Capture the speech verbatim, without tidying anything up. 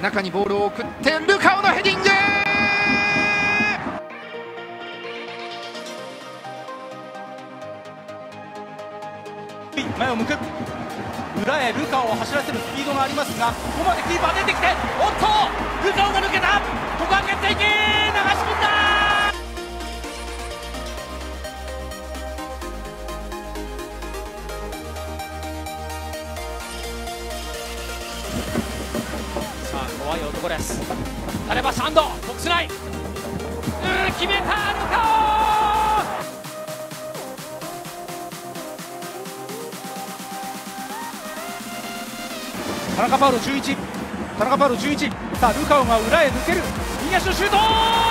中にボールを送ってルカオのヘディング。 前を向く、裏へルカオを走らせるスピードがありますが、ここまでキーパー出てきて、おっとルカオが抜けた。ここは決定機、流し込んだ。さあ怖い男です。タレバサンドボックス内、うー決めたルカオ。田中パウロじゅういち、田中パウロじゅういち、さあルカオが裏へ抜ける、右足のシュート。